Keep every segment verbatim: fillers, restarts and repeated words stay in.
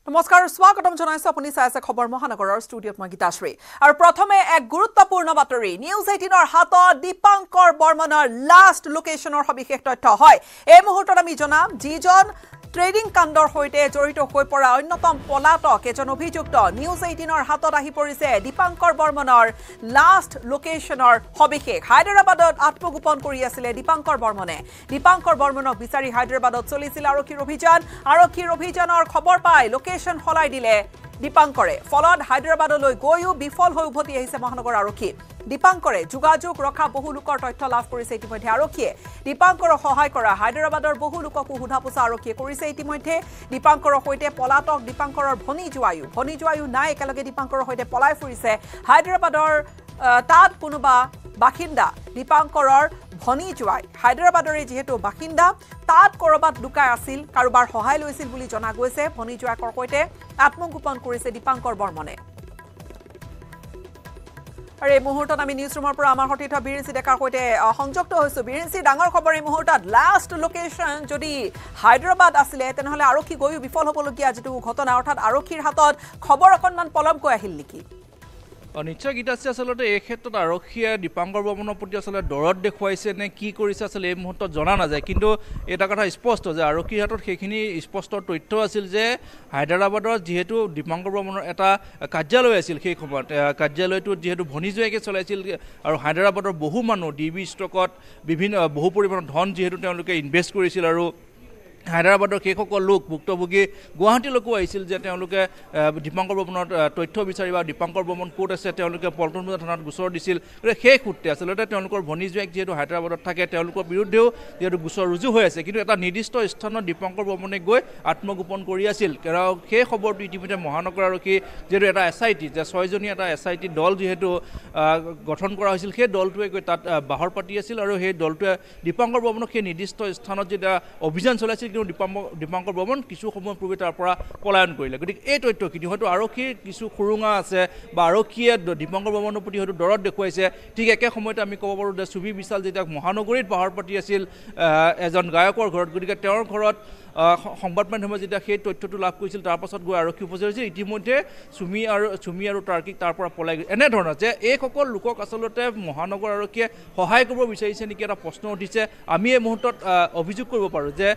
নমস্কাৰ স্বাগতম জনাইছো আপুনি চাই আছে খবৰ মহানগৰৰ ষ্টুডিঅত মই গীতাশ্ৰী আৰু প্ৰথমে এক গুৰুত্বপূৰ্ণ বাতৰি নিউজ এইটিন ৰ হাতত দীপাংকৰ বৰ্মনৰ লাষ্ট লোকেশনৰ সবিশেষ তথ্য হয় এই মুহূৰ্তত আমি জনাম যিজন ট্ৰেডিং কাণ্ডৰ সৈতে জড়িত হৈ পৰা অন্যতম পলাতক এজন অভিযুক্ত নিউজ এইটিন ৰ হাতত আহি পৰিছে দীপাংকৰ বৰ্মনৰ লাষ্ট লোকেশনৰ সবিশেষ হায়দৰাবাদত আত্মগোপন কৰি আছিল দীপাংকৰ বৰ্মনে দীপাংকৰ বৰ্মনক বিচাৰি হায়দৰাবাদত চলিছিল আৰক্ষীৰ অভিযান আৰক্ষীৰ অভিযানৰ খবৰ পাই লোকেশন হলাই দিলে দীপাংকৰে ফলত হায়দৰাবাদলৈ গৈও বিফল হৈ উভতি আহিছে মহানগৰ আৰক্ষী দীপাংকৰে যোগাযোগ ৰখা বহু লোকৰ তথ্য লাভ কৰিছে ইতিমধ্যে আৰক্ষীয়ে দীপাংকৰক সহায় কৰা হায়দৰাবাদৰ বহু লোকক সোধা পোছা আৰক্ষীয়ে কৰিছে ইতিমধ্যে দীপাংকৰৰ সৈতে পলাতক দীপাংকৰৰ ভনী জোৱায়ু ভনী জোৱায়ু নাই একেলগে দীপাংকৰৰ সৈতে পলাই ফুৰিছে হায়দৰাবাদৰ তাত কোনোবা বাসিন্দা দীপাংকৰৰ ভনী জোৱাই হায়দৰাবাদৰে যেহেতু বাসিন্দা তাত কৰবাত লুকাই আছিল কাৰোবাৰ সহায় লৈছিল বুলি জনা গৈছে ভনী জোৱাকৰ সৈতে আত্মগোপন কৰিছে দীপাংকৰ বৰ্মনে আৰু এই মুহূৰ্তত আমি নিউজ ৰুমৰ পৰা আমাৰ সতীৰ্থ বীৰেঞ্চি ডেকাৰ সৈতে সংযুক্ত হৈছো বীৰেঞ্চি ডাঙৰ খবৰ এই মুহূৰ্তত লাষ্ট লোকেশন যদি হায়দৰাবাদ আছিলে তেনেহলে আৰক্ষী গৈও বিফল হ'বলগীয়া যেটো ঘটনা অৰ্থাৎ আৰক্ষীৰ হাতত খবৰ অকণমান পলমকৈ আহিল নেকি নিশ্চয় গীতাশ্ৰী আচলতে এই ক্ষেত্ৰত আৰক্ষীয়ে দীপাংকৰ বৰ্মনৰ প্ৰতি আচলতে দৰদ দেখুৱাইছে নে কি কৰিছে আচলতে এই মুহূৰ্তত জনা নাযায় কিন্তু এটা কথা স্পষ্ট যে আৰক্ষীৰ হাতত সেইখিনি স্পষ্ট তথ্য আছিল যে হায়দৰাবাদৰ যিহেতু দীপাংকৰ বৰ্মনৰ এটা কাৰ্যালয় আছিল সেই সময়ত কাৰ্যালয়টো যিহেতু ভনীজোৱাকে চলাইছিল আৰু হায়দৰাবাদৰ বহু মানুহ ডি বি ষ্টকত বিভিন্ন বহু পৰিমাণৰ ধন যিহেতু তেওঁলোকে ইনভেষ্ট কৰিছিল আৰু হায়দৰাবাদৰ সেইসকল লোক ভুক্তভোগী গুৱাহাটীলৈকো আহিছিল যে তেওঁলোকে দীপাংকৰ বৰ্মনৰ তথ্য বিচাৰি বা দীপাংকৰ বৰ্মন ক'ত আছে তেওঁলোকে পল্টন বজাৰ থানাত গোচৰ দিছিল সেই সূত্ৰে আচলতে তেওঁলোকৰ ভনীজোৱাক যিহেতু হায়দৰাবাদত থাকে তেওঁলোকৰ বিৰুদ্ধেও যিহেতু গোচৰ ৰুজু হৈ আছে কিন্তু এটা নিৰ্দিষ্ট স্থানত দীপাংকৰ বৰ্মনে গৈ আত্মগোপন কৰি আছিল কাৰণ সেই খবৰটো ইতিমধ্যে মহানগৰ আৰক্ষী যিহেতু এটা এছ আই টি যে ছয়জনীয়া এটা এছ আই টি দল যিহেতু গঠন কৰা হৈছিল সেই দলটোৱে গৈ তাত বাহৰ পাতি আছিল আৰু সেই দলটোৱে দীপাংকৰ বৰ্মনক সেই নিৰ্দিষ্ট স্থানত যেতিয়া অভিযান চলাইছিল কিন্তু দীপাংকৰ বৰ্মন কিছু সময় পূৰ্বে তাৰ পৰা পলায়ন কৰিলে গতিকে এই তথ্যখিনি হয়তো আৰক্ষীৰ কিছু সুৰুঙা আছে বা আৰক্ষীয়ে দীপাংকৰ বৰ্মনৰ প্ৰতি হয়তো দৰদ দেখুৱাইছে ঠিক একে সময়তে আমি ক'ব পাৰোঁ যে সুবি বিশাল যেতিয়া মহানগৰীত বাহৰ পাতি আছিল এজন গায়কৰ ঘৰত গতিকে তেওঁৰ ঘৰত সংবাদ মাধ্যমে যেতিয়া সেই তথ্যটো লাভ কৰিছিল তাৰ পাছত গৈ আৰক্ষী উপস্থিত হৈছিল ইতিমধ্যে চুমি আৰু চুমি আৰু তাৰ্কিক তাৰ পৰা পলাই গৈ এনেধৰণৰ যে এইসকল লোকক আচলতে মহানগৰ আৰক্ষীয়ে সহায় কৰিব বিচাৰিছে নেকি এটা প্ৰশ্ন উঠিছে আমি এই মুহূৰ্তত অভিযোগ কৰিব পাৰোঁ যে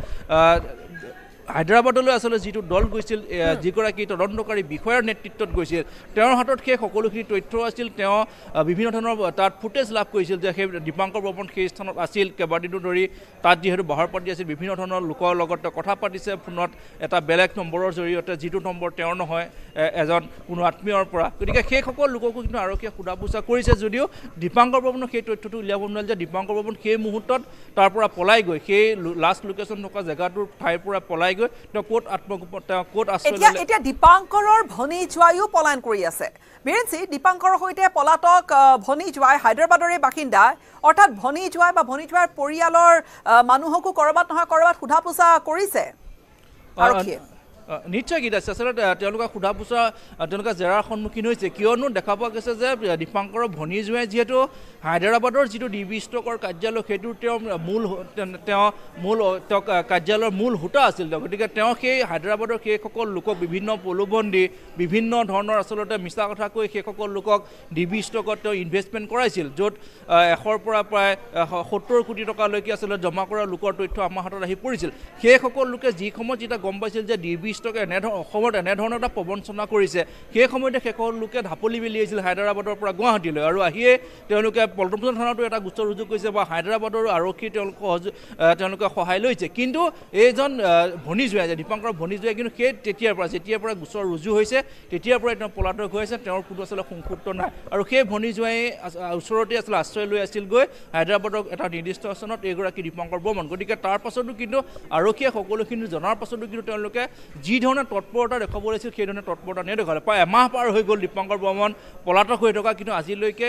হায়দৰাবাদলৈ আচলতে যিটো দল গৈছিল যিগৰাকী তদন্তকাৰী বিষয়াৰ নেতৃত্বত গৈছিল তেওঁৰ হাতত সেই সকলোখিনি তথ্য আছিল তেওঁ বিভিন্ন ধৰণৰ তাত ফুটেজ লাভ কৰিছিল যে সেই দীপাংকৰ বৰ্মন সেই স্থানত আছিল কেইবাদিনো ধৰি তাত যিহেতু বাহৰ পাতি আছিল বিভিন্ন ধৰণৰ লোকৰ লগত কথা পাতিছে ফোনত এটা বেলেগ নম্বৰৰ জৰিয়তে যিটো নম্বৰ তেওঁৰ নহয় এজন কোনো আত্মীয়ৰ পৰা গতিকে সেই সকলো লোককো কিন্তু আৰক্ষীয়ে সোধা পোছা কৰিছে যদিও দীপাংকৰ বৰ্মনৰ সেই তথ্যটো উলিয়াব নোৱাৰিল যে দীপাংকৰ বৰ্মন সেই মুহূৰ্তত তাৰ পৰা পলাই গৈ সেই লাষ্ট লোকেশ্যন থকা জেগাটোৰ ঠাইৰ পৰা পলাই গৈ তেওঁ ক'ত আত্মগোপন তেওঁ ক'ত আশ্ৰয় ল'লে এতিয়া দীপাংকৰৰ ভনী জোৱায়ো পলায়ন কৰি আছে বীৰেঞ্চি দীপাংকৰৰ সৈতে পলাতক ভনী জোৱাই হায়দৰাবাদৰে বাসিন্দা অৰ্থাৎ ভনী জোৱাই বা ভনী জোৱাইৰ পৰিয়ালৰ মানুহকো কৰবাত নহয় কৰবাত সোধা পোছা কৰিছে আৰক্ষীয়ে নিশ্চয় গীত আছে আচলতে তেওঁলোকে সোধা পোছা তেওঁলোকে জেৰাৰ সন্মুখীন হৈছে কিয়নো দেখা পোৱা গৈছে যে দীপাংকৰৰ ভনী জোৱাই যিহেতু হায়দৰাবাদৰ যিটো ডি বি ষ্টকৰ কাৰ্যালয় সেইটো তেওঁ মূল তেওঁ মূল তেওঁ কাৰ্যালয়ৰ মূল হোতা আছিল গতিকে তেওঁ সেই হায়দৰাবাদৰ সেইসকল লোকক বিভিন্ন প্ৰলোভন দি বিভিন্ন ধৰণৰ আচলতে মিছা কথা কৈ সেইসকল লোকক ডি বি ষ্টকত তেওঁ ইনভেষ্টমেণ্ট কৰাইছিল য'ত এশৰ পৰা প্ৰায় সত্তৰ কোটি টকালৈকে আচলতে জমা কৰা লোকৰ তথ্য আমাৰ হাতত আহি পৰিছিল সেইসকল লোকে যি সময়ত যেতিয়া গম পাইছিল যে ডি বি ষ্টকে এনেধৰণৰ অসমত এনেধৰণৰ এটা প্ৰবঞ্চনা কৰিছে সেই সময়তে সেইসকল লোকে ঢাপলি মেলি আহিছিল হায়দৰাবাদৰ পৰা গুৱাহাটীলৈ আৰু আহিয়ে তেওঁলোকে পল্টন বজাৰ থানাতো এটা গোচৰ ৰুজু কৰিছে বা হায়দৰাবাদৰ আৰক্ষী তেওঁলোক তেওঁলোকে সহায় লৈছে কিন্তু এইজন ভনী জোৱাই যে দীপাংকৰ ভনী জোৱাই কিন্তু সেই তেতিয়াৰ পৰা যেতিয়াৰ পৰা গোচৰ ৰুজু হৈছে তেতিয়াৰ পৰাই তেওঁ পলাতক হৈ আছে তেওঁৰ কোনো আচলতে সংক্ষুপ্ত নাই আৰু সেই ভনী জোৱাই ওচৰতে আচলতে আশ্ৰয় লৈ আছিল গৈ হায়দৰাবাদৰ এটা নিৰ্দিষ্ট স্থানত এইগৰাকী দীপাংকৰ বৰ্মন গতিকে তাৰ পাছতো কিন্তু আৰক্ষীয়ে সকলোখিনি জনাৰ পাছতো কিন্তু তেওঁলোকে যি ধৰণে তৎপৰতা দেখুৱাব লাগিছিল সেই ধৰণে তৎপৰতা নেদেখালে প্ৰায় এমাহ পাৰ হৈ গ'ল দীপাংকৰ বৰ্মন পলাতক হৈ থকা কিন্তু আজিলৈকে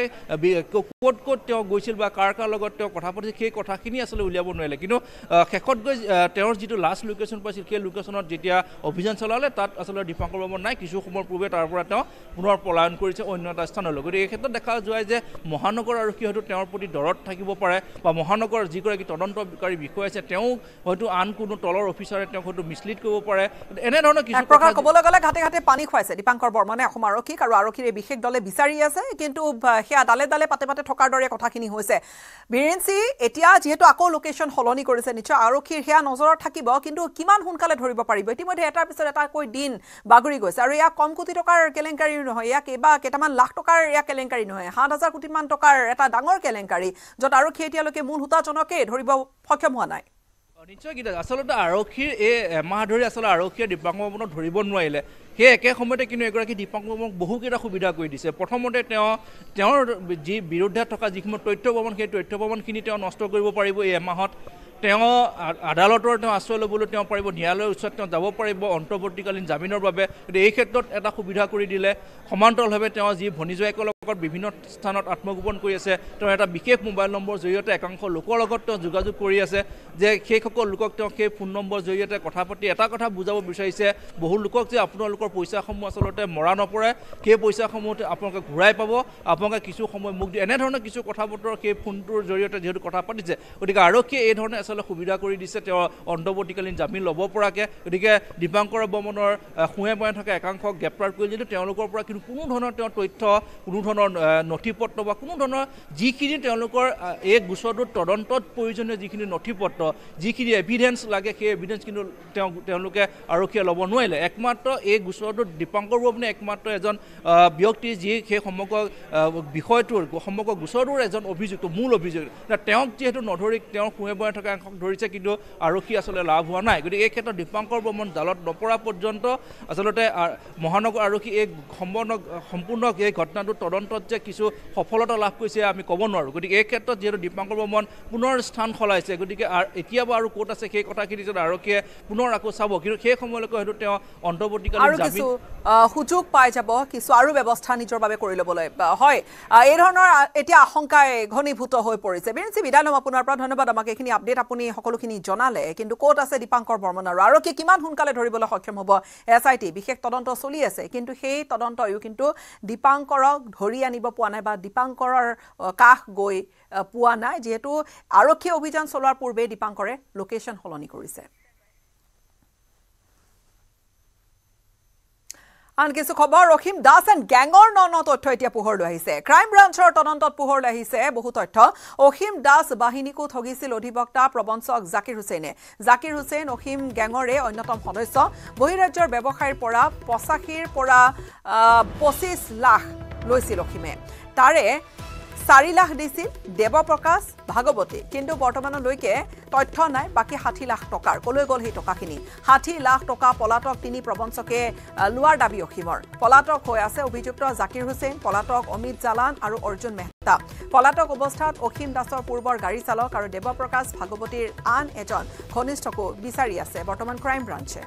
ক'ত ক'ত তেওঁ গৈছিল বা কাৰ কাৰ লগত তেওঁ কথা পাতিছিল সেই কথাখিনি আচলতে উলিয়াব নোৱাৰিলে কিন্তু শেষত গৈ তেওঁৰ যিটো লাষ্ট লোকেশ্যন পাইছিল সেই লোকেশ্যনত যেতিয়া অভিযান চলালে তাত আচলতে দীপাংকৰ বৰ্মন নাই কিছু সময়ৰ পূৰ্বে তাৰ পৰা তেওঁ পুনৰ পলায়ন কৰিছে অন্য এটা স্থানলৈ গতিকে এই ক্ষেত্ৰত দেখা যায় যে মহানগৰ আৰক্ষী হয়তো তেওঁৰ প্ৰতি দৰদ থাকিব পাৰে বা মহানগৰ যিগৰাকী তদন্তকাৰী বিষয়া আছে তেওঁ হয়তো আন কোনো তলৰ অফিচাৰে তেওঁক হয়তো মিছলিড কৰিব পাৰে এনেধৰণৰ কিছু প্ৰকাৰ ক'বলৈ গ'লে ঘাটে ঘাটে পানী খুৱাইছে দীপাংকৰ বৰ্মনে অসম আৰক্ষীক আৰু আৰক্ষীৰ এই বিশেষ দলে বিচাৰি আছে কিন্তু সেয়া দালে দালে পাতে পাতে থকাৰ দৰে কথাখিনি হৈছে বিৰেঞ্চি এতিয়া যিহেতু আকৌ লোকেশ্যন সলনি কৰিছে নিশ্চয় আৰক্ষীৰ সেয়া নজৰত থাকিব কিন্তু কিমান সোনকালে ধৰিব পাৰিব ইতিমধ্যে এটাৰ পিছত এটা কৈ দিন বাগৰি গৈছে আৰু এয়া কম কোটি টকাৰ কেলেংকাৰী নহয় এয়া কেইবা কেইটামান লাখ টকাৰ এয়া কেলেংকাৰী নহয় সাত হাজাৰ কোটিমান টকাৰ এটা ডাঙৰ কেলেংকাৰী য'ত আৰক্ষী এতিয়ালৈকে মূল হোতাজনকে ধৰিব সক্ষম হোৱা নাই নিশ্চয় কি আচলতে আৰক্ষীৰ এই এমাহ ধৰি আচলতে আৰক্ষীয়ে দীপাংকৰ বৰ্মনক ধৰিব নোৱাৰিলে সেই একে সময়তে কিন্তু এগৰাকী দীপাংকৰ বৰ্মনক বহুকেইটা সুবিধা কৰি দিছে প্ৰথমতে তেওঁ তেওঁৰ যি বিৰুদ্ধে থকা যিসমূহ তথ্য প্ৰমাণ সেই তথ্য প্ৰমাণখিনি তেওঁ নষ্ট কৰিব পাৰিব এই এমাহত তেওঁ আদালতৰ তেওঁ আশ্ৰয় ল'বলৈ তেওঁ পাৰিব ন্যায়ালয়ৰ ওচৰত তেওঁ যাব পাৰিব অন্তৰ্বৰ্তীকালীন জামিনৰ বাবে কিন্তু এই ক্ষেত্ৰত এটা সুবিধা কৰি দিলে সমান্তৰালভাৱে তেওঁ যি ভনীজোৱাইকৰ লগত বিভিন্ন স্থানত আত্মগোপন কৰি আছে তেওঁ এটা বিশেষ মোবাইল নম্বৰৰ জৰিয়তে একাংশ লোকৰ লগত তেওঁ যোগাযোগ কৰি আছে যে সেইসকল লোকক তেওঁ সেই ফোন নম্বৰৰ জৰিয়তে কথা পাতি এটা কথা বুজাব বিচাৰিছে বহু লোকক যে আপোনালোকৰ পইচাসমূহ আচলতে মৰা নপৰে সেই পইচাসমূহ আপোনালোকে ঘূৰাই পাব আপোনালোকে কিছু সময় মোক দিয়ে এনেধৰণৰ কিছু কথা বতৰা সেই ফোনটোৰ জৰিয়তে যিহেতু কথা পাতিছে গতিকে আৰক্ষীয়ে এই ধৰণে আচলতে সুবিধা কৰি দিছে তেওঁ অন্তৰ্বৰ্তীকালীন জামিন ল'ব পৰাকৈ গতিকে দীপাংকৰ বৰ্মনৰ শুৱে বয়ে থকা একাংশক গ্ৰেপ্তাৰ কৰি যদিও তেওঁলোকৰ পৰা কিন্তু কোনো ধৰণৰ তেওঁ তথ্য কোনো ধৰণৰ নথি পত্ৰ বা কোনো ধৰণৰ যিখিনি তেওঁলোকৰ এই গোচৰটোৰ তদন্তত প্ৰয়োজনীয় যিখিনি নথি পত্ৰ যিখিনি এভিডেন্স লাগে সেই এভিডেন্স কিন্তু তেওঁ তেওঁলোকে আৰক্ষীয়ে ল'ব নোৱাৰিলে একমাত্ৰ এই গোচৰটোত দীপাংকৰ বৰ্মনে একমাত্ৰ এজন ব্যক্তি যি সেই সমগ্ৰ বিষয়টোৰ সমগ্ৰ গোচৰটোৰ এজন অভিযুক্ত মূল অভিযুক্ত তেওঁক যিহেতু নধৰি তেওঁ শুৱে বয়ে থকা একাংশক ধৰিছে কিন্তু আৰক্ষী আচলতে লাভ হোৱা নাই গতিকে এই ক্ষেত্ৰত দীপাংকৰ বৰ্মন জালত নপৰা পৰ্যন্ত আচলতে মহানগৰ আৰক্ষী এই সম্পূৰ্ণ সম্পূৰ্ণ এই ঘটনাটোৰ তদন্তত যে কিছু সফলতা লাভ কৰিছে আমি ক'ব নোৱাৰোঁ গতিকে এই ক্ষেত্ৰত যিহেতু দীপাংকৰ বৰ্মন পুনৰ স্থান সলাইছে গতিকে এতিয়া বা আৰু ক'ত আছে সেই কথাখিনি যদি আৰক্ষীয়ে পুনৰ আকৌ চাব কিন্তু সেই সময়লৈকে হয়তো তেওঁ অন্তৰ্বৰ্তীকালীন জামিন সুযোগ পাই যাব কিছু আৰু ব্যৱস্থা নিজৰ বাবে কৰি ল'বলৈ হয় এই ধৰণৰ এতিয়া আশংকাই ঘনীভূত হৈ পৰিছে বিৰেঞ্চি বিদায় ল'ম আপোনাৰ পৰা ধন্যবাদ আমাক এইখিনি আপডেট আপুনি সকলোখিনি জনালে কিন্তু ক'ত আছে দীপাংকৰ বৰ্মন আৰু আৰক্ষী কিমান সোনকালে ধৰিবলৈ সক্ষম হ'ব এছ আই টি বিশেষ তদন্ত চলি আছে কিন্তু সেই তদন্তয়ো কিন্তু দীপাংকৰক ধৰি আনিব পোৱা নাই বা দীপাংকৰৰ কাষ গৈ পোৱা নাই যিহেতু আৰক্ষী অভিযান চলোৱাৰ পূৰ্বে দীপাংকৰে লোকেশ্যন সলনি কৰিছে আন কিছু খবৰ ৰহিম দাস এণ্ড গেঙৰ ন ন তথ্য এতিয়া পোহৰলৈ আহিছে ক্ৰাইম ব্ৰাঞ্চৰ তদন্তত পোহৰলৈ আহিছে বহু তথ্য অসীম দাস বাহিনীকো ঠগিছিল অধিবক্তা প্ৰবঞ্চক জাকিৰ হুছেইনে জাকিৰ হুছেইন অসীম গেঙৰে অন্যতম সদস্য বহিৰাজ্যৰ ব্যৱসায়ীৰ পৰা পঁচাশীৰ পৰা পঁচিছ লাখ লৈছিল অসীমে তাৰে চাৰি লাখ দিছিল দেৱপ্ৰকাশ ভাগৱতী কিন্তু বৰ্তমানলৈকে তথ্য নাই বাকী ষাঠি লাখ টকাৰ কলৈ গ'ল সেই টকাখিনি ষাঠি লাখ টকা পলাতক তিনি প্ৰবঞ্চকে লোৱাৰ দাবী অসীমৰ পলাতক হৈ আছে অভিযুক্ত জাকিৰ হুছেইন পলাতক অমিত জালান আৰু অৰ্জুন মেহতা পলাতক অৱস্থাত অসীম দাসৰ পূৰ্বৰ গাড়ী চালক আৰু দেৱপ্ৰকাশ ভাগৱতীৰ আন এজন ঘনিষ্ঠকো বিচাৰি আছে বৰ্তমান ক্ৰাইম ব্ৰাঞ্চে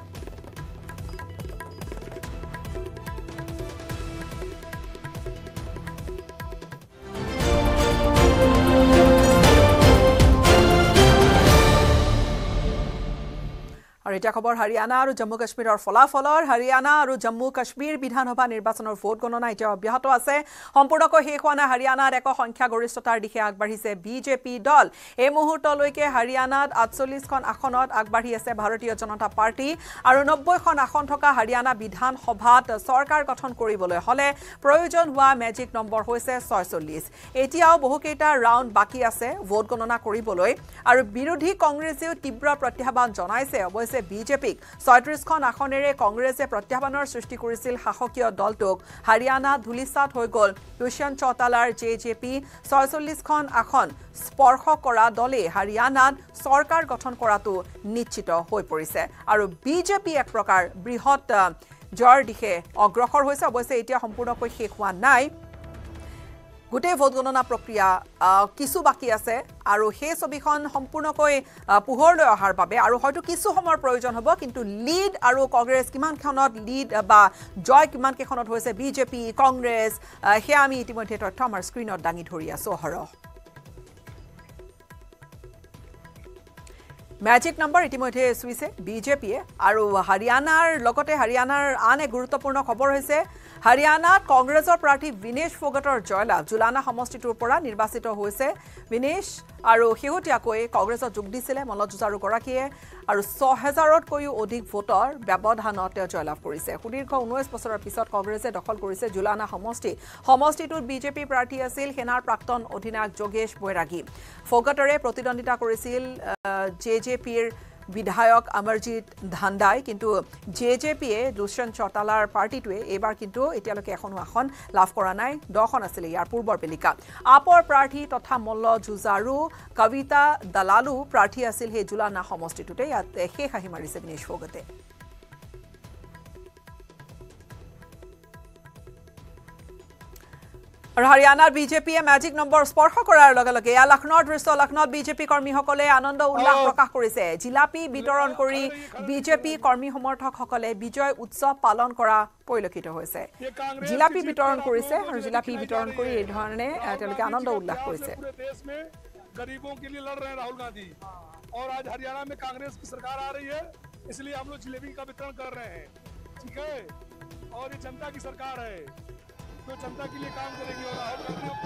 আৰু এটা খবৰ হাৰিয়ানা আৰু জম্মু কাশ্মীৰৰ ফলাফলৰ হাৰিয়ানা আৰু জম্মু কাশ্মীৰ বিধানসভা নিৰ্বাচনৰ ভোট গণনা এতিয়া অব্যাহত আছে সম্পূৰ্ণকৈ শেষ হোৱা নাই হাৰিয়ানাত এক সংখ্যাগৰিষ্ঠতাৰ দিশে আগবাঢ়িছে বিজেপি দল এই মুহূৰ্তলৈকে হাৰিয়ানাত আঠচল্লিছখন আসনত আগবাঢ়ি আছে ভাৰতীয় জনতা পাৰ্টি আৰু নব্বৈখন আসন থকা হাৰিয়ানা বিধানসভাত চৰকাৰ গঠন কৰিবলৈ হলে প্ৰয়োজন হোৱা মেজিক নম্বৰ হৈছে ছয়চল্লিছ এতিয়াও বহুকেইটা ৰাউণ্ড বাকী আছে ভোট গণনা কৰিবলৈ আৰু বিৰোধী কংগ্ৰেছেও তীব্ৰ প্ৰত্যাহ্বান জনাইছে অৱশ্যে বিজেপিক ছয়ত্ৰিছখন আসনেৰে কংগ্ৰেছে প্ৰত্যাহ্বানৰ সৃষ্টি কৰিছিল শাসকীয় দলটোক হাৰিয়ানা ধুলিসাত হৈ গ'ল দুষ্যন্ত চৌতালাৰ জে জে পি ছয়চল্লিছখন আসন স্পৰ্শ কৰা দলে হাৰিয়ানাত চৰকাৰ গঠন কৰাটো নিশ্চিত হৈ পৰিছে আৰু বিজেপি এক প্ৰকাৰ বৃহৎ জয়ৰ দিশে অগ্ৰসৰ হৈছে অৱশ্যে এতিয়া সম্পূৰ্ণকৈ শেষ হোৱা নাই গোটেই ভোট গণনা প্ৰক্ৰিয়া কিছু বাকি আছে আৰু সেই ছবিখন সম্পূৰ্ণকৈ পোহৰলৈ অহাৰ বাবে আৰু হয়তো কিছু সময়ৰ প্ৰয়োজন হ'ব কিন্তু লিড আৰু কংগ্ৰেছ কিমানখনত লিড বা জয় কিমানকেইখনত হৈছে বিজেপি কংগ্ৰেছ সেয়া আমি ইতিমধ্যে তথ্য আমাৰ স্ক্ৰীনত দাঙি ধৰি আছোঁ অহৰহ ম্যাজিক নাম্বাৰ ইতিমধ্যে চুইছে বিজেপিয়ে আৰু হাৰিয়ানাৰ লগতে হাৰিয়ানাৰ আন এক গুৰুত্বপূৰ্ণ খবৰ হৈছে হাৰিয়ানাত কংগ্ৰেছৰ প্ৰাৰ্থী বিনেশ ফোগটৰ জয়লাভ জুলানা সমষ্টিটোৰ পৰা নিৰ্বাচিত হৈছে বিনেশ আৰু শেহতীয়াকৈ কংগ্ৰেছত যোগ দিছিলে মল্লযুঁজাৰু গৰাকীয়ে আৰু ছয় হাজাৰতকৈও অধিক ভোটৰ ব্যৱধানত তেওঁ জয়লাভ কৰিছে সুদীৰ্ঘ ঊনৈশ বছৰৰ পিছত কংগ্ৰেছে দখল কৰিছে জুলানা সমষ্টি সমষ্টিটোত বিজেপি প্ৰাৰ্থী আছিল সেনাৰ প্ৰাক্তন অধিনায়ক যোগেশ বৈৰাগী ফোগটৰে প্ৰতিদ্বন্দ্বিতা কৰিছিল জেজেপিৰ বিধায়ক অমৰজিৎ ধান্দাই কিন্তু জেজেপিয়ে দুষ্যন্ত চৌতালাৰ পাৰ্টিটোৱে এইবাৰ কিন্তু এতিয়ালৈকে এখনো আসন লাভ কৰা নাই দহখন আছিল ইয়াৰ পূৰ্বৰ বেলিকা আপৰ প্ৰাৰ্থী তথা মল্লযুঁজাৰু কবিতা দালালু প্ৰাৰ্থী আছিল সেই জুলানা সমষ্টিটোতে ইয়াত শেষ আহি মাৰিছে বিনেশ ফোগটে হাৰিয়ানাৰ বিজেপিয়ে ম্যাজিক নম্বৰ স্পৰ্শ কৰাৰ লগে লগে ইয়া লক্ষ্ণৌৰ দৃশ্য লক্ষ্ণৌত বিজেপি কৰ্মীসকলে আনন্দ উল্লাস প্ৰকাশ কৰিছে জিলাপি বিতৰণ কৰি বিজেপি কৰ্মী সমৰ্থকসকলে বিজয় উৎসৱ পালন কৰা পৰিলক্ষিত হৈছে জিলাপি বিতৰণ কৰিছে আৰু জিলাপি বিতৰণ কৰি এই ধৰণে তেওঁলোকে আনন্দ উল্লাস কৰিছে गरीबों के लिए लड़ रहे हैं राहुल गांधी और आज हरियाणा में कांग्रेस की सरकार आ रही है इसलिए हम लोग जिलेबी का वितरण कर रहे हैं ठीक है और ये जनता की सरकार है तो जनता के लिए काम करेगी और राहुल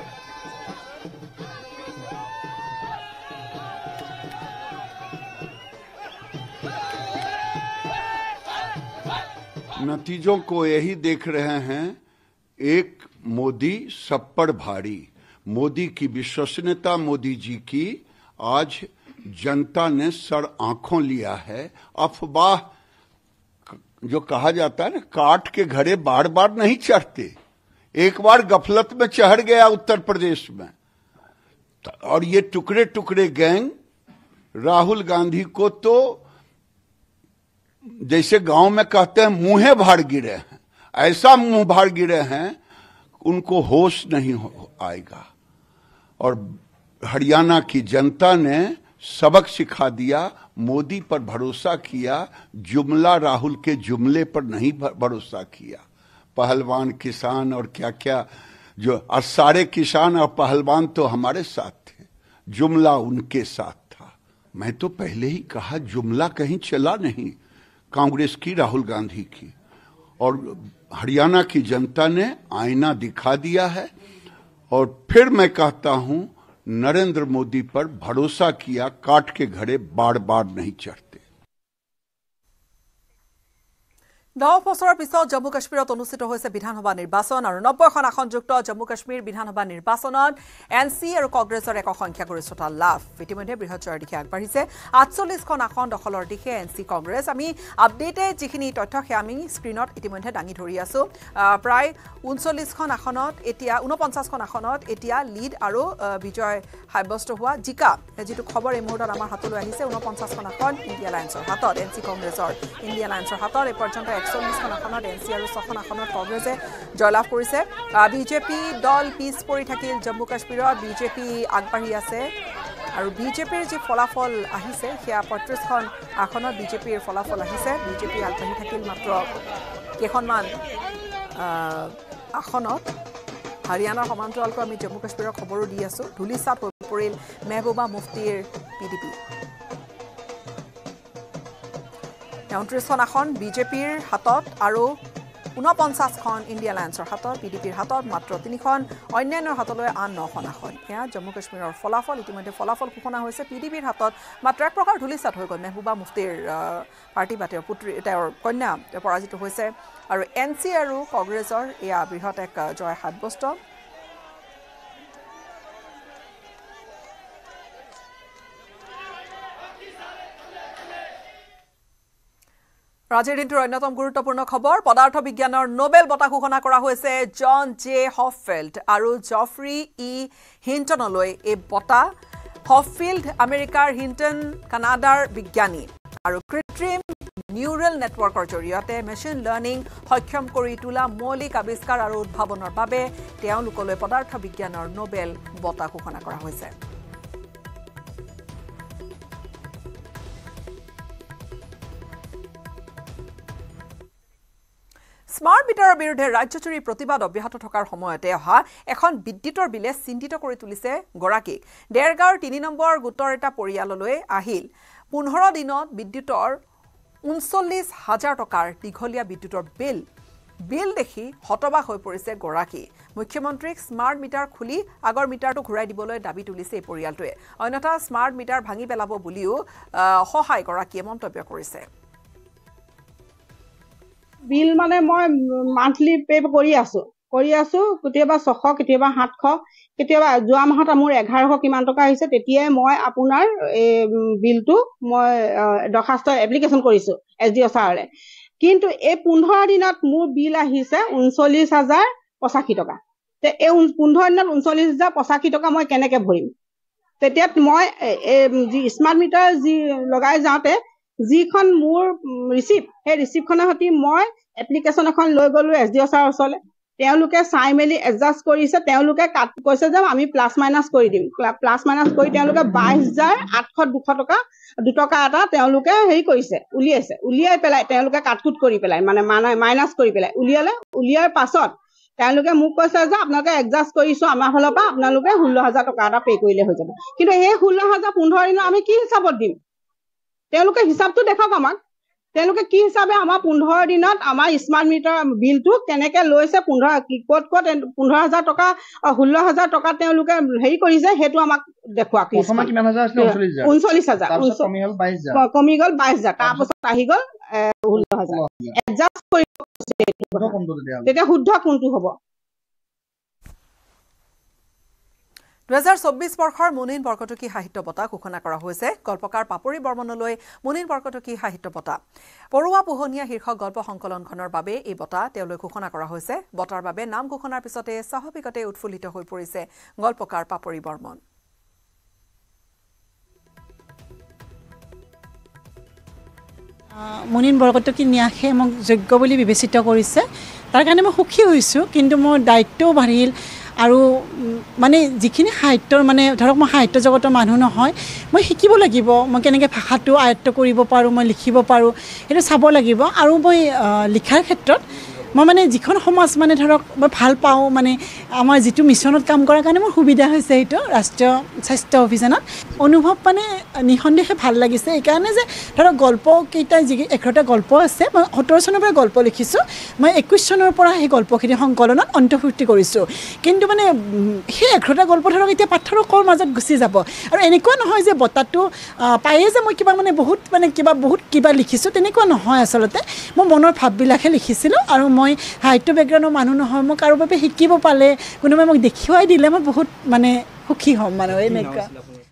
गांधी नतीजों को यही देख रहे हैं एक मोदी सब पर भारी मोदी की विश्वसनीयता मोदी जी की आज जनता ने सर आंखों लिया है अफवाह जो कहा जाता है ना काट के घड़े बार बार नहीं चढ़ते एक बार गफलत में चढ़ गया उत्तर प्रदेश में और ये टुकड़े टुकड़े गैंग राहुल गांधी को तो जैसे गांव में कहते हैं मुंहे भाड़ गिरे हैं ऐसा मुंह भाड़ गिरे हैं उनको होश नहीं आएगा और हरियाणा की जनता ने सबक सिखा दिया मोदी पर भरोसा किया जुमला राहुल के जुमले पर नहीं भरोसा किया पहलवान किसान और क्या क्या जो और सारे किसान और पहलवान तो हमारे साथ थे जुमला उनके साथ था मैं तो पहले ही कहा जुमला कहीं चला नहीं कांग्रेस की राहुल गांधी की और हरियाणा की जनता ने आईना दिखा दिया है और फिर मैं कहता हूं नरेंद्र मोदी पर भरोसा किया काट के घड़े बार बार नहीं चढ़ते দহ বছৰৰ পিছত জম্মু কাশ্মীৰত অনুষ্ঠিত হৈছে বিধানসভা নিৰ্বাচন আৰু নব্বৈখন আসনযুক্ত জম্মু কাশ্মীৰ বিধানসভা নিৰ্বাচনত এনচি আৰু কংগ্ৰেছৰ এক সংখ্যাগৰিষ্ঠতা লাভ ইতিমধ্যে বৃহৎ জয়ৰ দিশে আগবাঢ়িছে আঠচল্লিছখন আসন দখলৰ দিশে এনচি কংগ্ৰেছ আমি আপডেটে যিখিনি তথ্য সেয়া আমি স্ক্ৰীনত ইতিমধ্যে দাঙি ধৰি আছো প্ৰায় ঊনচল্লিছখন আসনত এতিয়া ঊনপঞ্চাছখন আসনত এতিয়া লিড আৰু বিজয় সাব্যস্ত হোৱা জিকা যিটো খবৰ এই মুহূৰ্তত আমাৰ হাতলৈ আহিছে ঊনপঞ্চাছখন আসন ইণ্ডিয়া লাইন্সৰ হাতত এনচি কংগ্ৰেছৰ ইণ্ডিয়া লাইন্সৰ হাতত এই পৰ্যন্ত একচল্লিছখন আসনত এনচি আৰু ছখন আসনত কংগ্ৰেছে জয়লাভ কৰিছে বিজেপি দল পিছ পৰি থাকিল জম্মু কাশ্মীৰত বিজেপি আগবাঢ়ি আছে আৰু বিজেপিৰ যি ফলাফল আহিছে সেয়া পঁয়ত্ৰিছখন আসনত বিজেপিৰ ফলাফল আহিছে বিজেপি আগবাঢ়ি থাকিল মাত্ৰ কেইখনমান আসনত হাৰিয়ানাৰ সমান্তৰালকৈ আমি জম্মু কাশ্মীৰৰ খবৰো দি আছো ধুলিচাত হৈ পৰিল মেহবুবা মুফতিৰ পিডিপি ঊনত্ৰিছখন আসন বিজেপিৰ হাতত আৰু ঊনপঞ্চাছখন ইণ্ডিয়া লাইন্সৰ হাতত পিডিপিৰ হাতত মাত্ৰ তিনিখন অন্যান্যৰ হাতলৈ আন নখন আসন এয়া জম্মু কাশ্মীৰৰ ফলাফল ইতিমধ্যে ফলাফল ঘোষণা হৈছে পিডিপিৰ হাতত মাত্ৰ এক প্ৰকাৰ ধুলিচাত হৈ গ'ল মেহবুবা মুফতিৰ পাৰ্টি বা তেওঁৰ পুত্ৰী তেওঁৰ কন্যা পৰাজিত হৈছে আৰু এন চি আৰু কংগ্ৰেছৰ এয়া বৃহৎ এক জয় সাব্যস্ত আজিৰ দিনটোৰ অন্যতম গুৰুত্বপূৰ্ণ খবৰ পদাৰ্থ বিজ্ঞানৰ নোবেল বঁটা ঘোষণা কৰা হৈছে জন জে হফফিল্ড আৰু জফ্ৰি ই হিণ্টনলৈ এই বঁটা হফফিল্ড আমেৰিকাৰ হিণ্টন কানাডাৰ বিজ্ঞানী আৰু কৃত্ৰিম নিউৰেল নেটৱৰ্কৰ জৰিয়তে মেচিন লাৰ্নিং সক্ষম কৰি তোলা মৌলিক আৱিষ্কাৰ আৰু উদ্ভাৱনৰ বাবে তেওঁলোকলৈ পদাৰ্থ বিজ্ঞানৰ নোবেল বঁটা ঘোষণা কৰা হৈছে স্মাৰ্ট মিটাৰৰ বিৰুদ্ধে ৰাজ্যজুৰি প্ৰতিবাদ অব্যাহত থকাৰ সময়তে অহা এখন বিদ্যুতৰ বিলে চিন্তিত কৰি তুলিছে গৰাকীক ডেৰগাঁৱৰ তিনি নম্বৰ গোটৰ এটা পৰিয়াললৈ আহিল পোন্ধৰ দিনত বিদ্যুতৰ ঊনচল্লিছ হাজাৰ টকাৰ দীঘলীয়া বিদ্যুতৰ বিল বিল দেখি হতবাক হৈ পৰিছে গৰাকী মুখ্যমন্ত্ৰীক স্মাৰ্ট মিটাৰ খুলি আগৰ মিটাৰটো ঘূৰাই দিবলৈ দাবী তুলিছে এই পৰিয়ালটোৱে অন্যথা স্মাৰ্ট মিটাৰ ভাঙি পেলাব বুলিও সহায় গৰাকীয়ে মন্তব্য কৰিছে বিল মানে মই মান্থলি পে কৰি আছো কৰি আছো কেতিয়াবা ছশ কেতিয়াবা সাতশ কেতিয়াবা যোৱা মাহত মোৰ এঘাৰশ কিমান টকা আহিছে তেতিয়াই মই আপোনাৰ এই বিলটো মই দৰখাস্ত এপ্লিকেশ্যন কৰিছো এছ ডি অ ছাৰলে কিন্তু এই পোন্ধৰ দিনত মোৰ বিল আহিছে ঊনচল্লিছ হাজাৰ পঁচাশী টকা তে এই পোন্ধৰ দিনত ঊনচল্লিছ হাজাৰ পঁচাশী টকা মই কেনেকে ভৰিম তেতিয়া মই যি স্মাৰ্ট মিটাৰ যি লগাই যাওঁতে যিখন মোৰ ৰিচিপ্ট সেই ৰিচিপ্টখনৰ সৈতে মই এপ্লিকেশ্যন এখন লৈ গ'লো এছ ডি অ ছাৰৰ ওচৰলৈ তেওঁলোকে চাই মেলি এডজাষ্ট কৰিছে তেওঁলোকে কাট কৈছে যে আমি প্লাছ মাইনাছ কৰি দিম প্লাছ মাইনাছ কৰি তেওঁলোকে বাইছ হাজাৰ আঠশ দুশ টকা দুটকা এটা তেওঁলোকে হেৰি কৰিছে উলিয়াইছে উলিয়াই পেলাই তেওঁলোকে কাটকুট কৰি পেলাই মানে মাইনাছ কৰি পেলাই উলিয়ালে উলিয়াৰ পাছত তেওঁলোকে মোক কৈছে যে আপোনালোকে এডজাষ্ট কৰিছো আমাৰ ফালৰ পৰা আপোনালোকে ষোল্ল হাজাৰ টকা এটা পে কৰিলে হৈ যাব কিন্তু এই ষোল্ল হাজাৰ পোন্ধৰ দিনত আমি কি হিচাপত দিম তেওঁলোকে হিচাপটো দেখাওক আমাক তেওঁলোকে কি হিচাপে আমাৰ পোন্ধৰ দিনত আমাৰ স্মাৰ্ট মিটাৰ বিলটো কেনেকে লৈছে পোন্ধৰ ক'ত ক'ত পোন্ধৰ হাজাৰ টকা ষোল্ল হাজাৰ টকা তেওঁলোকে হেৰি কৰিছে সেইটো আমাক দেখুৱাওক ঊনচল্লিছ হাজাৰ কমি গ'ল বাইছ হাজাৰ তাৰপাছত আহি গ'ল ষোল্ল হাজাৰ এডজাষ্ট কৰিব তেতিয়া শুদ্ধ কোনটো হ'ব দুহেজাৰ চৌব্বিছ বৰ্ষৰ মুনিন বৰকটকী সাহিত্য বঁটা ঘোষণা কৰা হৈছে গল্পকাৰ পাপৰি বৰ্মনলৈ মুনিন বৰকটকী সাহিত্য বঁটা পৰুৱা পোহনীয়া শীৰ্ষক গল্প সংকলনখনৰ বাবে এই বঁটা তেওঁলৈ ঘোষণা কৰা হৈছে বঁটাৰ বাবে নাম ঘোষণাৰ পিছতে স্বাভাৱিকতে উৎফুল্লিত হৈ পৰিছে গল্পকাৰ পাপৰি বৰ্মন মুনিন বৰকটকী ন্যাসে মোক যোগ্য বুলি বিবেচিত কৰিছে তাৰ কাৰণে মই সুখী হৈছোঁ কিন্তু মোৰ দায়িত্বও বাঢ়িল আৰু মানে যিখিনি সাহিত্যৰ মানে ধৰক মই সাহিত্য জগতৰ মানুহ নহয় মই শিকিব লাগিব মই কেনেকৈ ভাষাটো আয়ত্ত কৰিব পাৰোঁ মই লিখিব পাৰোঁ সেইটো চাব লাগিব আৰু মই লিখাৰ ক্ষেত্ৰত মই মানে যিখন সমাজ মানে ধৰক মই ভাল পাওঁ মানে আমাৰ যিটো মিছনত কাম কৰাৰ কাৰণে মোৰ সুবিধা হৈছে সেইটো ৰাষ্ট্ৰীয় স্বাস্থ্য অভিযানত অনুভৱ মানে নিঃসন্দেহে ভাল লাগিছে এইকাৰণে যে ধৰক গল্পকেইটা যি এঘাৰটা গল্প আছে মই সোতৰ চনৰ পৰা গল্প লিখিছোঁ মই একৈছ চনৰ পৰা সেই গল্পখিনি সংকলনত অন্তৰ্ভুক্তি কৰিছোঁ কিন্তু মানে সেই এঘাৰটা গল্প ধৰক এতিয়া পাঠকৰ মাজত গুচি যাব আৰু এনেকুৱা নহয় যে বঁটাটো পায়ে যে মই কিবা মানে বহুত মানে কিবা বহুত কিবা লিখিছোঁ তেনেকুৱা নহয় আচলতে মই মনৰ ভাৱবিলাকহে লিখিছিলোঁ আৰু মই সাহিত্য বেকগ্ৰাউণ্ডৰ মানুহ নহয় মই কাৰোৰ বাবে শিকিব পালে কোনোবাই মোক দেখুৱাই দিলে মই বহুত মানে সুখী হ'ম মানে এনেকুৱা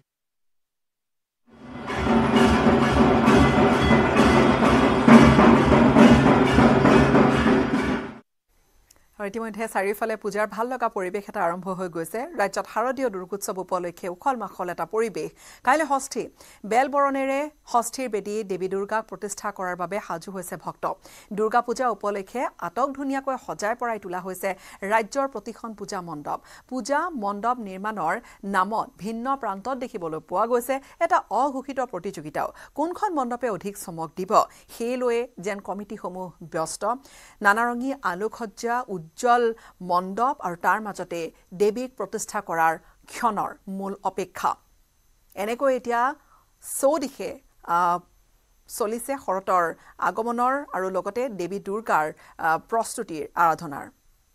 ইতিমধ্যে চাৰিওফালে পূজাৰ ভাল লগা পৰিৱেশ এটা আৰম্ভ হৈ গৈছে ৰাজ্যত শাৰদীয় দুৰ্গোৎসৱ উপলক্ষে উখল মাখল এটা পৰিৱেশ কাইলৈ ষষ্ঠী বেলবৰণেৰে ষষ্ঠীৰ বেদী দেৱী দুৰ্গাক প্ৰতিষ্ঠা কৰাৰ বাবে সাজু হৈছে ভক্ত দুৰ্গা পূজা উপলক্ষে আটক ধুনীয়াকৈ সজাই পৰাই তোলা হৈছে ৰাজ্যৰ প্ৰতিখন পূজা মণ্ডপ পূজা মণ্ডপ নিৰ্মাণৰ নামত ভিন্ন প্ৰান্তত দেখিবলৈ পোৱা গৈছে এটা অঘোষিত প্ৰতিযোগিতাও কোনখন মণ্ডপে অধিক চমক দিব সেই লৈ যেন কমিটিসমূহ ব্যস্ত নানাৰঙী আলোকসজ্জা উজ্জ্বল মণ্ডপ আৰু তাৰ মাজতে দেৱীক প্ৰতিষ্ঠা কৰাৰ ক্ষণৰ মূল অপেক্ষা এনেকৈ এতিয়া চৌদিশে চলিছে শৰতৰ আগমনৰ আৰু লগতে দেৱী দুৰ্গাৰ প্ৰস্তুতিৰ আৰাধনাৰ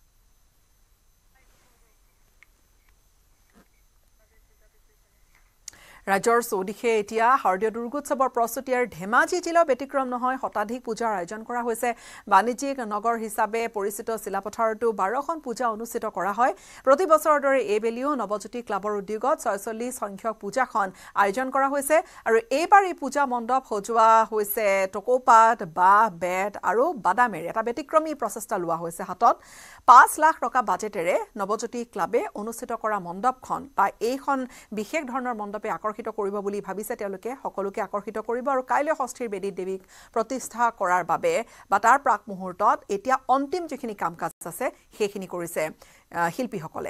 ৰাজ্যৰ চৌদিশে এতিয়া শাৰদীয় দুৰ্গোৎসৱৰ প্ৰস্তুতি আৰু ধেমাজি জিলাৰ ব্যতিক্ৰম নহয় শতাধিক পূজাৰ আয়োজন কৰা হৈছে বাণিজ্যিক নগৰ হিচাপে পৰিচিত চিলাপথাৰতো বাৰখন পূজা অনুষ্ঠিত কৰা হয় প্ৰতি বছৰৰ দৰে এইবেলিও নৱজ্যোতি ক্লাবৰ উদ্যোগত ছয়চল্লিছ সংখ্যক পূজাখন আয়োজন কৰা হৈছে আৰু এইবাৰ এই পূজা মণ্ডপ সজোৱা হৈছে টকৌপাত বাঁহ বেত আৰু বাদামেৰে এটা ব্যতিক্ৰমী প্ৰচেষ্টা লোৱা হৈছে হাতত পাঁচ লাখ টকা বাজেটেৰে নৱজ্যোতি ক্লাবে অনুষ্ঠিত কৰা মণ্ডপখন বা এইখন বিশেষ ধৰণৰ মণ্ডপে আকৰ্ষিত কৰিব বুলি ভাবিছে তেওঁলোকে সকলোকে আকৰ্ষিত কৰিব আৰু কাইলৈ ষষ্ঠীৰ বেদী দেৱীক প্ৰতিষ্ঠা কৰাৰ বাবে বা তাৰ প্ৰাক মুহূৰ্তত এতিয়া অন্তিম যিখিনি কাম কাজ আছে সেইখিনি কৰিছে শিল্পীসকলে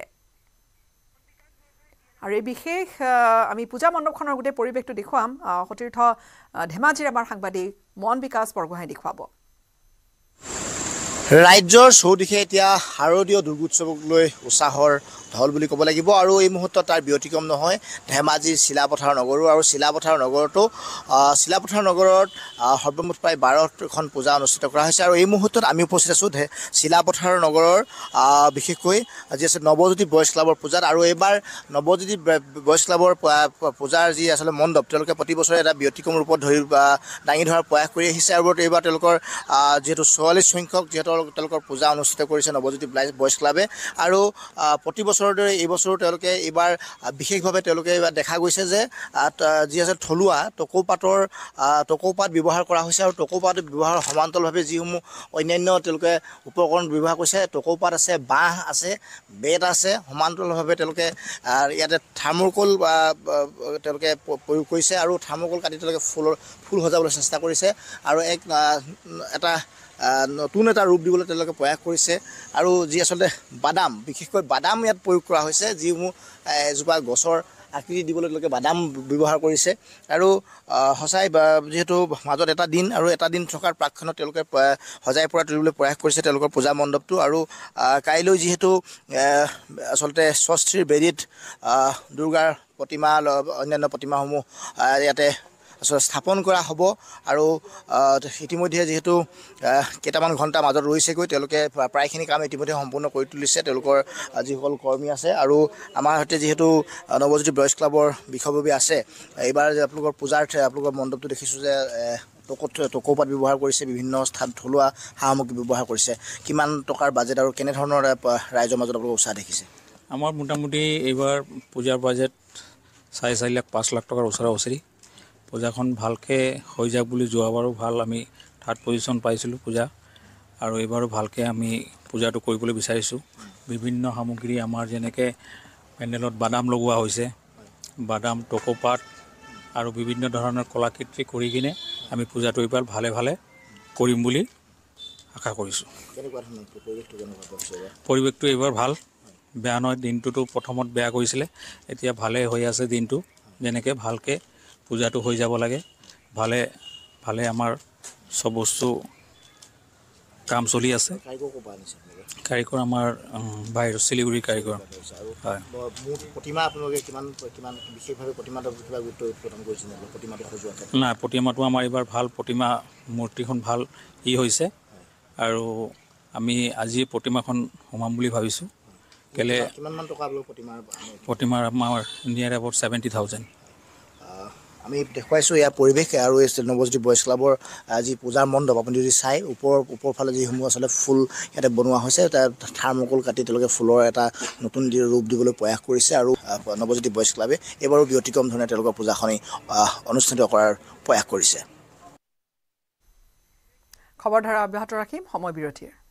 আৰু এই বিশেষ আমি পূজা মণ্ডপখনৰ গোটেই পৰিৱেশটো দেখুৱাম সতীৰ্থ ধেমাজিৰ আমাৰ সাংবাদিক মন বিকাশ বৰগোহাঁই দেখুৱাব ৰাজ্যৰ চৌদিশে এতিয়া শাৰদীয় দুৰ্গোৎসৱক লৈ উৎসাহৰ ঢল বুলি ক'ব লাগিব আৰু এই মুহূৰ্তত তাৰ ব্যতিক্ৰম নহয় ধেমাজি চিলাপথাৰ নগৰো আৰু চিলাপথাৰ নগৰতো চিলাপথাৰ নগৰত সৰ্বমুঠ প্ৰায় বাৰখন পূজা অনুষ্ঠিত কৰা হৈছে আৰু এই মুহূৰ্তত আমি উপস্থিত আছোঁ চিলাপথাৰ নগৰৰ বিশেষকৈ যি আছে নৱজ্যোতি বয়জ ক্লাবৰ পূজাত আৰু এইবাৰ নৱজ্যোতি বয়জ ক্লাবৰ পূজাৰ যি আচলতে মণ্ডপ তেওঁলোকে প্ৰতি বছৰে এটা ব্যতিক্ৰম ৰূপত ধৰি দাঙি ধৰাৰ প্ৰয়াস কৰি আহিছে আৰু এইবাৰ তেওঁলোকৰ যিহেতু চৌৰাল্লিছ সংখ্যক যিহেতু তেওঁলোকৰ পূজা অনুষ্ঠিত কৰিছে নৱজ্যোতি বয়জ ক্লাবে আৰু প্ৰতি বছৰৰ দৰে এই বছৰো তেওঁলোকে এইবাৰ বিশেষভাৱে তেওঁলোকে এইবাৰ দেখা গৈছে যে যি আছে থলুৱা টকৌপাতৰ টকৌপাত ব্যৱহাৰ কৰা হৈছে আৰু টকৌপাত ব্যৱহাৰৰ সমান্তৰালভাৱে যিসমূহ অন্যান্য তেওঁলোকে উপকৰণ ব্যৱহাৰ কৰিছে টকৌপাত আছে বাঁহ আছে বেত আছে সমান্তৰালভাৱে তেওঁলোকে ইয়াতে থাৰ্মোকল তেওঁলোকে প্ৰয়োগ কৰিছে আৰু থাৰ্মোকল কাটি তেওঁলোকে ফুলৰ ফুল সজাবলৈ চেষ্টা কৰিছে আৰু এক এটা নতুন এটা ৰূপ দিবলৈ তেওঁলোকে প্ৰয়াস কৰিছে আৰু যি আচলতে বাদাম বিশেষকৈ বাদাম ইয়াত প্ৰয়োগ কৰা হৈছে যিসমূহ এজোপা গছৰ আকৃতি দিবলৈ তেওঁলোকে বাদাম ব্যৱহাৰ কৰিছে আৰু সঁচাই যিহেতু মাজত এটা দিন আৰু এটা দিন থকাৰ প্ৰাক্ষণত তেওঁলোকে সজাই পৰা তুলিবলৈ প্ৰয়াস কৰিছে তেওঁলোকৰ পূজা মণ্ডপটো আৰু কাইলৈ যিহেতু আচলতে ষষ্ঠীৰ বেদীত দুৰ্গাৰ প্ৰতিমা অন্যান্য প্ৰতিমাসমূহ ইয়াতে আচলতে স্থাপন কৰা হ'ব আৰু ইতিমধ্যে যিহেতু কেইটামান ঘণ্টা মাজত ৰৈছেগৈ তেওঁলোকে প্ৰায়খিনি কাম ইতিমধ্যে সম্পূৰ্ণ কৰি তুলিছে তেওঁলোকৰ যিসকল কৰ্মী আছে আৰু আমাৰ সৈতে যিহেতু নৱজ্যোতি বয়জ ক্লাবৰ বিষয়ববী আছে এইবাৰ আপোনালোকৰ পূজাৰ আপোনালোকৰ মণ্ডপটো দেখিছোঁ যে টকৌপাত ব্যৱহাৰ কৰিছে বিভিন্ন স্থান থলুৱা সামগ্ৰী ব্যৱহাৰ কৰিছে কিমান টকাৰ বাজেট আৰু কেনেধৰণৰ ৰাইজৰ মাজত আপোনালোকে উৎসাহ দেখিছে আমাৰ মোটামুটি এইবাৰ পূজাৰ বাজেট চাৰি চাৰি লাখ পাঁচ লাখ টকাৰ ওচৰা ওচৰি পূজাখন ভালকৈ হৈ যাওক বুলি যোৱাবাৰো ভাল আমি থাৰ্ড পজিশ্যন পাইছিলোঁ পূজা আৰু এইবাৰো ভালকৈ আমি পূজাটো কৰিবলৈ বিচাৰিছোঁ বিভিন্ন সামগ্ৰী আমাৰ যেনেকৈ পেণ্ডেলত বাদাম লগোৱা হৈছে বাদাম টকৌপাত আৰু বিভিন্ন ধৰণৰ কলাকৃতি কৰি কিনে আমি পূজাটো এইবাৰ ভালে ভালে কৰিম বুলি আশা কৰিছোঁ পৰিৱেশটো এইবাৰ ভাল বেয়া নহয় দিনটোতো প্ৰথমত বেয়া কৰিছিলে এতিয়া ভালে হৈ আছে দিনটো যেনেকৈ ভালকৈ পূজাটো হৈ যাব লাগে ভালে ভালে আমাৰ সব বস্তু কাম চলি আছে কাৰিকৰ আমাৰ বাহিৰৰ শিলিগুৰিৰ কাৰিকৰ হয় প্ৰতিমা আপোনালোকে কিমান কিমান বিশেষভাৱে প্ৰতিমাটো কিবা গুৰুত্ব প্ৰদান কৰিছে প্ৰতিমাটো সজোৱা নাই প্ৰতিমাটো আমাৰ এইবাৰ ভাল প্ৰতিমা মূৰ্তিখন ভাল ই হৈছে আৰু আমি আজি প্ৰতিমাখন সোমাম বুলি ভাবিছোঁ কেলে কিমানমান টকা প্ৰতিমাৰ প্ৰতিমাৰ আমাৰ নিয়াৰ এবাউট ছেভেণ্টি থাউজেণ্ড আমি দেখুৱাইছোঁ ইয়াৰ পৰিৱেশ আৰু এই নৱজ্যোতি বয়জ ক্লাবৰ যি পূজাৰ মণ্ডপ আপুনি যদি চাই ওপৰ ওপৰ ফালে যিসমূহ আচলতে ফুল ইয়াতে বনোৱা হৈছে থাৰ্মোকল কাটি তেওঁলোকে ফুলৰ এটা নতুন ৰূপ দিবলৈ প্ৰয়াস কৰিছে আৰু নৱজ্যোতি বয়জ ক্লাবে এইবাৰো ব্যতিক্ৰম ধৰণে তেওঁলোকৰ পূজাখনি অনুষ্ঠিত কৰাৰ প্ৰয়াস কৰিছে খবৰ ধাৰা অব্যাহত ৰাখিম সময় বিৰতিৰ